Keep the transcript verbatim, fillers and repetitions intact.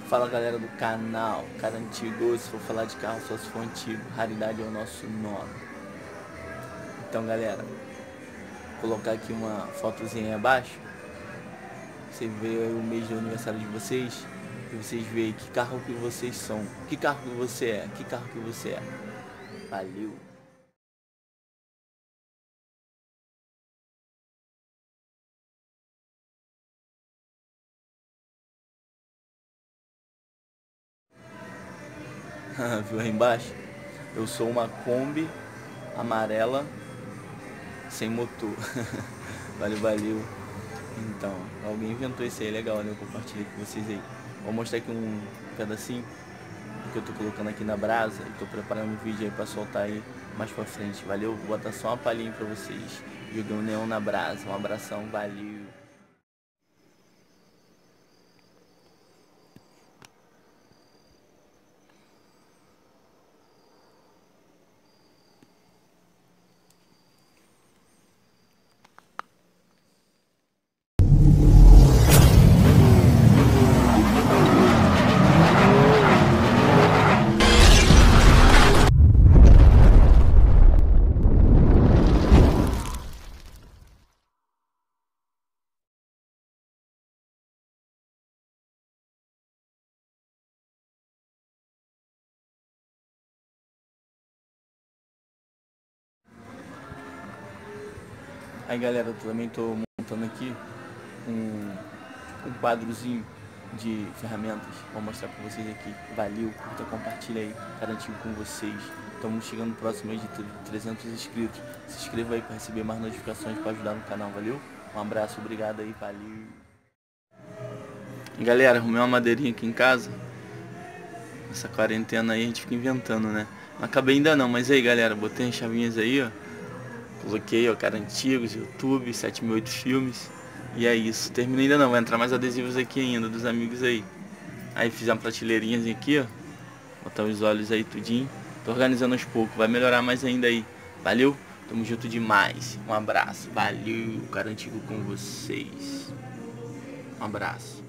Fala galera do canal, cara antigo, se for falar de carro só se for antigo, raridade é o nosso nome. Então galera, vou colocar aqui uma fotozinha aí abaixo, você vê aí o mês do aniversário de vocês, e vocês veem que carro que vocês são, que carro que você é, que carro que você é. Valeu! Viu aí embaixo? Eu sou uma Kombi amarela sem motor. Valeu, valeu. Então, alguém inventou isso aí, legal, né? Eu compartilhei com vocês aí. Vou mostrar aqui um pedacinho que eu tô colocando aqui na brasa e tô preparando um vídeo aí pra soltar aí mais pra frente. Valeu? Vou botar só uma palhinha pra vocês. Joguei um neon na brasa. Um abração, valeu. Aí galera, eu também tô montando aqui um, um quadrozinho de ferramentas. Vou mostrar pra vocês aqui. Valeu, curta, compartilha aí, garantido com vocês. Estamos chegando próximo aí de trezentos inscritos. Se inscreva aí para receber mais notificações, para ajudar no canal, valeu? Um abraço, obrigado aí, valeu. E galera, arrumei uma madeirinha aqui em casa. Essa quarentena aí a gente fica inventando, né? Não acabei ainda não, mas aí galera, botei as chavinhas aí, ó. Coloquei, ó, cara antigos, YouTube, sete mil e oito filmes. E é isso, terminei ainda não, vai entrar mais adesivos aqui ainda, dos amigos aí. Aí fiz uma prateleirinha aqui, ó. Botar os olhos aí tudinho. Tô organizando aos poucos, vai melhorar mais ainda aí. Valeu? Tamo junto demais. Um abraço. Valeu, cara antigo com vocês. Um abraço.